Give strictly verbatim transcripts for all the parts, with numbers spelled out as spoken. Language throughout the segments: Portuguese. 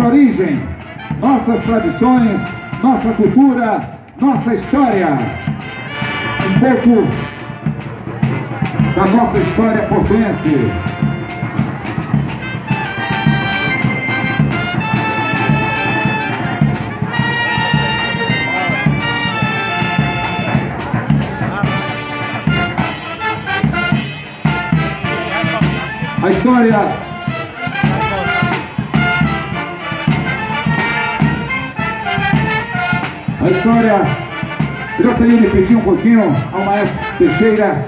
nossa origem, nossas tradições, nossa cultura, nossa história. Um pouco da nossa história portense. A história A história eu gostaria de pedir um pouquinho ao maestro Teixeira.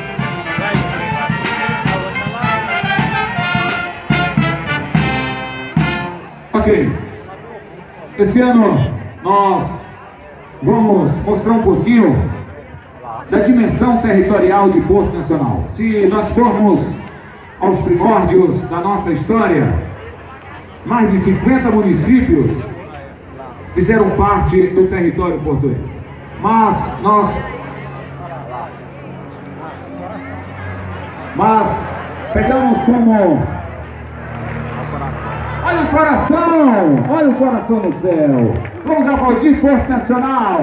Ok. Esse ano nós vamos mostrar um pouquinho da dimensão territorial de Porto Nacional. Se nós formos aos primórdios da nossa história, mais de cinquenta municípios fizeram parte do território portuense. Mas nós mas pegamos como olha o coração, olha o coração no céu. Vamos aplaudir Porto Nacional.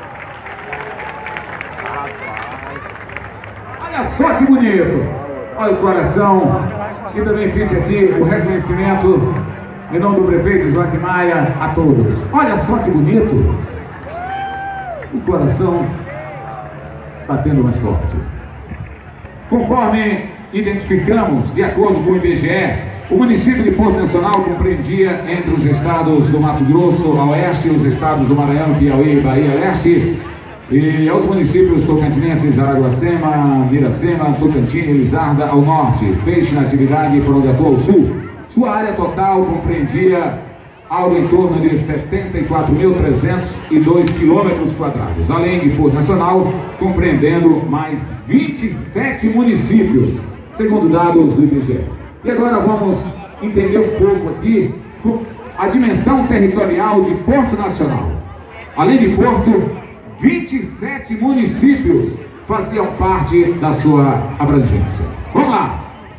Olha só que bonito. Olha o coração, e também fica aqui o reconhecimento, em nome do prefeito Joaquim Maia, a todos. Olha só que bonito, o coração batendo mais forte. Conforme identificamos, de acordo com o I B G E, o município de Porto Nacional compreendia entre os estados do Mato Grosso a oeste, os estados do Maranhão, Piauí e Bahia Leste, e aos municípios tocantinenses Araguacema, Miracema, Tocantins e Lizarda ao norte, Peixe Natividade e Porongatu ao sul. Sua área total compreendia algo em torno de setenta e quatro mil trezentos e dois quilômetros quadrados, além de Porto Nacional, compreendendo mais vinte e sete municípios, segundo dados do I B G E. E agora vamos entender um pouco aqui a dimensão territorial de Porto Nacional. Além de Porto, vinte e sete municípios faziam parte da sua abrangência. Vamos lá!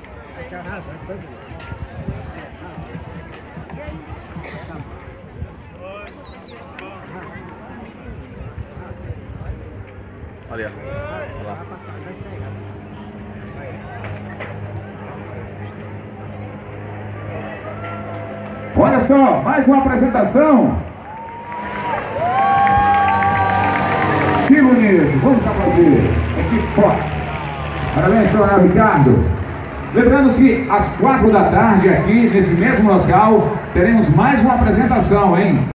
Olha, olha lá. Olha só, mais uma apresentação. Que bonito, vamos aplaudir. Equipe Fox. Parabéns, Coronel Ricardo. Lembrando que às quatro da tarde aqui, nesse mesmo local, teremos mais uma apresentação, hein?